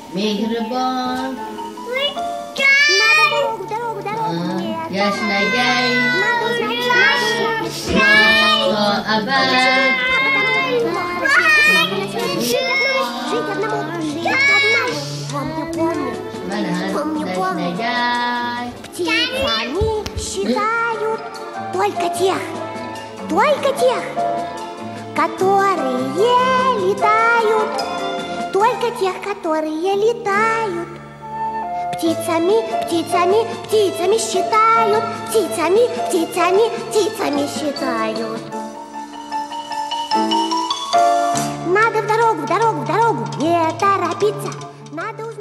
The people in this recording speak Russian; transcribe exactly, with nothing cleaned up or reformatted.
Мегрибон. Надо дорогу, дорогу, дорогу. Нет. Яшнагай. Надо узнать, надо. Что абад. Жить одному, жить одному. Помню, помню. Помню, помню. Яшнагай. Птицы они считают только тех, только тех, которые летают, только тех, которые летают. Птицами, птицами, птицами считают, птицами, птицами, птицами считают. Надо в дорогу, в дорогу, в дорогу, не торопиться. Надо узнать.